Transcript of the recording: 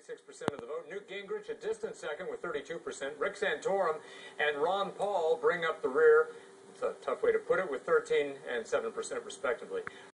46% of the vote. Newt Gingrich, a distant second with 32%. Rick Santorum and Ron Paul bring up the rear. It's a tough way to put it, with 13% and 7% respectively.